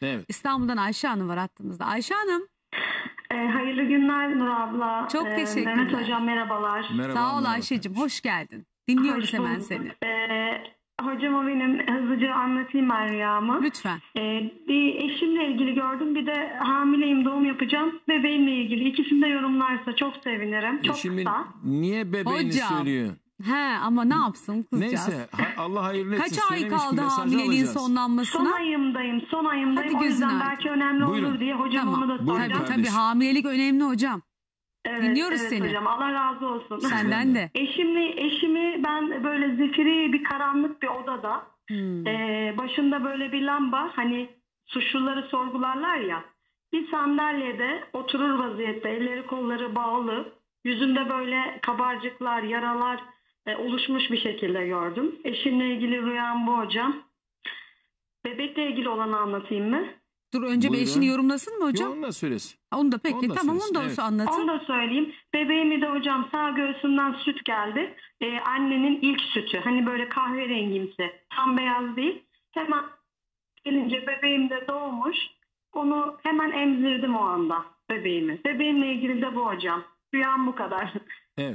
Evet. İstanbul'dan Ayşe Hanım var hattımızda. Ayşe Hanım. Hayırlı günler Nur abla. Çok teşekkürler. Mehmet hocam merhabar. Merhaba. Sağ ol merhaba Ayşe'cim, kardeşim. hoş geldin. Dinliyoruz Hoş hemen bulduk. seni. Hocama benim hızlıca anlatayım ben rüyamı. Lütfen. Bir eşimle ilgili gördüm, bir de hamileyim, doğum yapacağım. Bebeğimle ilgili ikisini de yorumlarsa çok sevinirim. Çok Şimdi kısa. niye bebeğini Hocam. söylüyor? He ama ne yapsın kızcağız? Neyse Allah hayırlı etsin. Kaç ay Söylemiş ki kaldı mesajı hamileliğin alacağız. Son sonlanmasına? ayımdayım. Hadi O gözün yüzden aydın. belki önemli Buyurun. olur diye hocam Tamam. onu da Buyurun soracağım. Tabii kardeşim. hamilelik önemli hocam. Evet, Dinliyoruz evet seni. hocam. Allah razı olsun. Senden de. Eşimi ben böyle zifiri bir karanlık bir odada, başında böyle bir lamba, hani suçluları sorgularlar ya, bir sandalyede oturur vaziyette, elleri kolları bağlı, yüzünde böyle kabarcıklar, yaralar oluşmuş bir şekilde gördüm. Eşimle ilgili rüyam bu hocam. Bebekle ilgili olanı anlatayım mı? Dur önce bir Buyurun. eşini yorumlasın mı hocam? Yok, onu da söylesin. Onu da peki Onu da tamam, onu söylesin, da evet. anlatın. Onu da söyleyeyim. Bebeğimi de hocam sağ göğsünden süt geldi. Annenin ilk sütü. Hani böyle kahverengimsi. Tam beyaz değil. Hemen gelince bebeğim de doğmuş. Onu hemen emzirdim o anda bebeğimi. Bebeğimle ilgili de bu hocam. Rüyam bu kadar. Evet.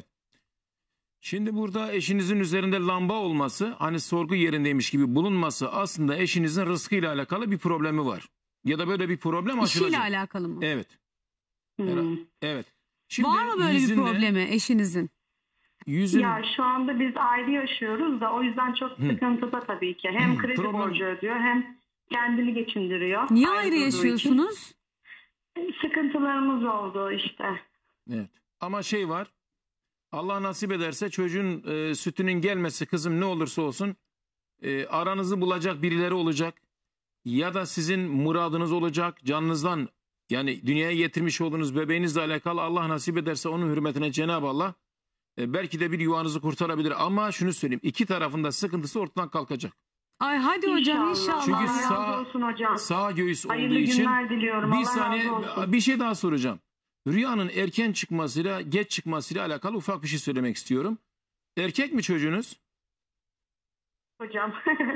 Şimdi burada eşinizin üzerinde lamba olması, hani sorgu yerindeymiş gibi bulunması, aslında eşinizin rızkıyla alakalı bir problemi var. Ya da böyle bir problem aşılacak. İşiyle alakalı mı? Evet. Hmm. Evet. Şimdi Var mı böyle bir yüzünde- problemi eşinizin? Yüzün, Ya şu anda biz ayrı yaşıyoruz da o yüzden çok sıkıntıda tabii ki. Hem kredi Problem- borcu ödüyor hem kendini geçindiriyor. Niye ayrı durduğu için. yaşıyorsunuz? Sıkıntılarımız oldu işte. evet. Ama şey var. Allah nasip ederse çocuğun sütünün gelmesi, kızım ne olursa olsun aranızı bulacak birileri olacak. Ya da sizin muradınız olacak. Canınızdan, yani dünyaya getirmiş olduğunuz bebeğinizle alakalı Allah nasip ederse onun hürmetine Cenab-ı Allah belki de bir yuvanızı kurtarabilir. Ama şunu söyleyeyim, iki tarafında sıkıntısı ortadan kalkacak. Ay hadi hocam inşallah. Çünkü Allah razı olsun hocam. Sağ göğüs Hayırlı olduğu için günler diliyorum. bir Allah saniye razı olsun. bir şey daha soracağım. Rüyanın erken çıkmasıyla geç çıkmasıyla alakalı ufak bir şey söylemek istiyorum. Erkek mi çocuğunuz? Hocam.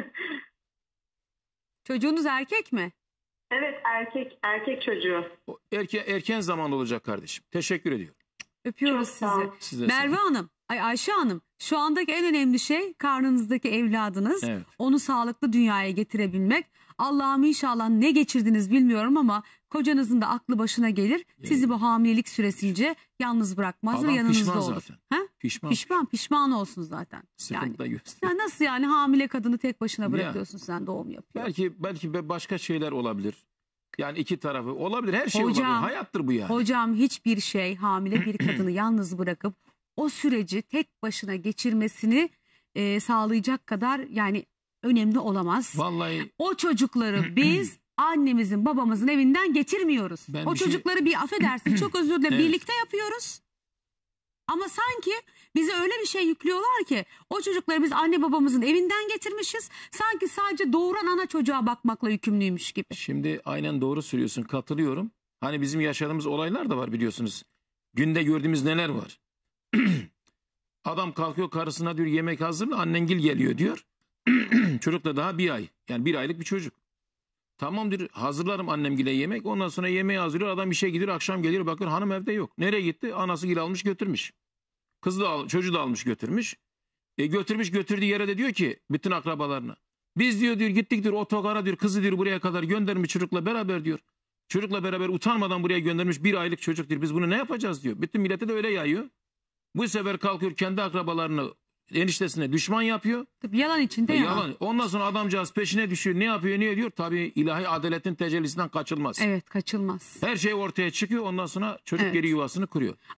Çocuğunuz erkek mi? Evet, erkek çocuğu. Erken zamanda olacak kardeşim. Teşekkür ediyorum. Öpüyoruz Çok sağ ol. sizi. Siz de Merve sağ olun. Hanım, Ayşe Hanım, şu andaki en önemli şey karnınızdaki evladınız. Evet. Onu sağlıklı dünyaya getirebilmek. Allah'ım inşallah ne geçirdiniz bilmiyorum ama kocanızın da aklı başına gelir. Sizi bu hamilelik süresince yalnız bırakmaz ve Adam yanınızda pişman olur. zaten. Ha? Pişman. Pişman olsun zaten. Sıkıntı da Yani. gösteriyor. Ya nasıl yani hamile kadını tek başına Ya. bırakıyorsun, sen doğum yapıyor. Belki başka şeyler olabilir. Yani iki tarafı olabilir. Her şey Hocam, olabilir. Hayattır bu yani. Hocam hiçbir şey hamile bir kadını yalnız bırakıp o süreci tek başına geçirmesini sağlayacak kadar yani önemli olamaz. Vallahi O çocukları biz annemizin babamızın evinden getirmiyoruz. Ben O bir şey- çocukları bir affedersin çok özür dilerim Evet. birlikte yapıyoruz. Ama sanki bize öyle bir şey yüklüyorlar ki o çocukları biz anne babamızın evinden getirmişiz. Sanki sadece doğuran ana çocuğa bakmakla yükümlüymüş gibi. şimdi aynen doğru söylüyorsun. Katılıyorum. Hani bizim yaşadığımız olaylar da var biliyorsunuz. Günde gördüğümüz neler var. Adam kalkıyor karısına diyor yemek hazırla, annengil geliyor diyor. Çocuk da daha bir ay. Yani bir aylık bir çocuk. Tamam diyor, hazırlarım annemgile yemek. Ondan sonra yemeği hazırlıyor. Adam işe gidiyor, akşam geliyor, bakıyor hanım evde yok. Nereye gitti? Anası gil almış götürmüş. Kızı da çocuğu da almış götürmüş. Götürmüş götürdüğü yere de diyor ki bütün akrabalarına. Biz diyor gittik diyor otogara diyor, kızı diyor buraya kadar göndermiş çocukla beraber diyor. Çocukla beraber utanmadan buraya göndermiş bir aylık çocuk diyor. Biz bunu ne yapacağız diyor. Bütün millete de öyle yayıyor. Bu sefer kalkıyor kendi akrabalarını, eniştesine düşman yapıyor. Tabii yalan içinde yalan. Yalan. Ondan sonra adamcağız peşine düşüyor. Ne yapıyor, ne ediyor? Tabii ilahi adaletin tecellisinden kaçılmaz. Evet, kaçılmaz. Her şey ortaya çıkıyor. Ondan sonra çocuk Evet. geri yuvasını kuruyor.